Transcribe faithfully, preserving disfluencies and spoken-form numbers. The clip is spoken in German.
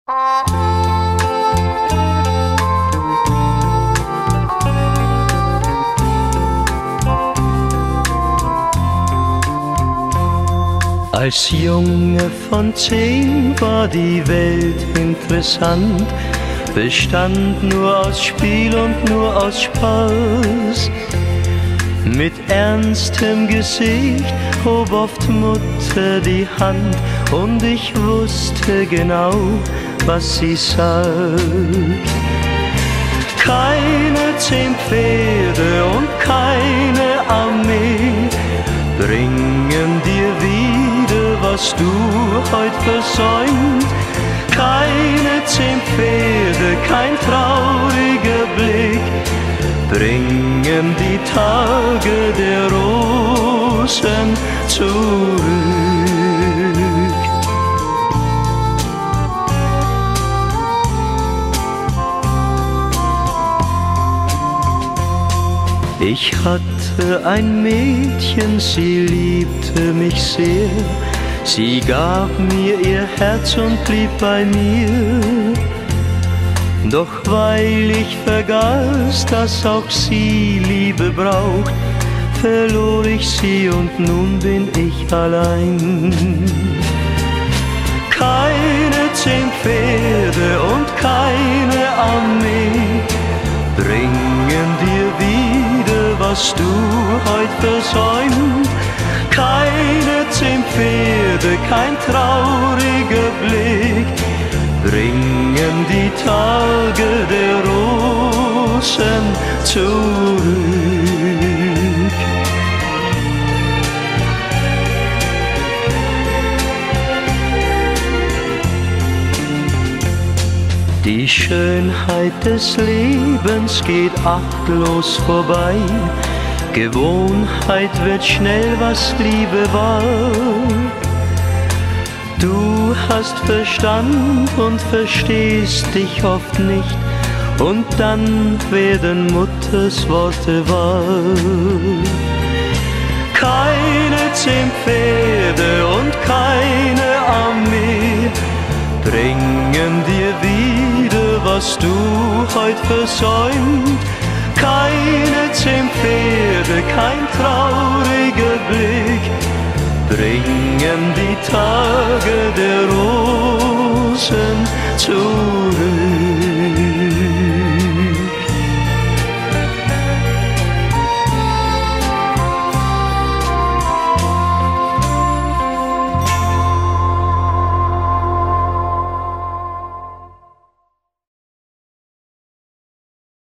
Als Junge von zehn war die Welt interessant, bestand nur aus Spiel und nur aus Spaß. Mit ernstem Gesicht hob oft Mutter die Hand und ich wusste genau, was sie sagt. Keine zehn Pferde und keine Armee bringen dir wieder, was du heut versäumt. Keine zehn Pferde, kein trauriger Blick bringen die Tage der Rosen zurück. Ich hatte ein Mädchen, sie liebte mich sehr. Sie gab mir ihr Herz und blieb bei mir. Doch weil ich vergaß, dass auch sie Liebe braucht, verlor ich sie und nun bin ich allein. Keine zehn Pferde und keine Armee bringen dir wieder, was du heut versäumt. Keine zehn Pferde, kein trauriger Blick bringen die Tage der Rosen zurück. Die Schönheit des Lebens geht achtlos vorbei. Gewohnheit wird schnell, was Liebe war. Du hast Verstand und verstehst dich oft nicht, und dann werden Mutters Worte wahr. Keine zehn Pferde und keine Armee bringen dir wieder, was du heut versäumt. Keine zehn Pferde, kein trauriger Blick bringen die Tage der Rosen zurück.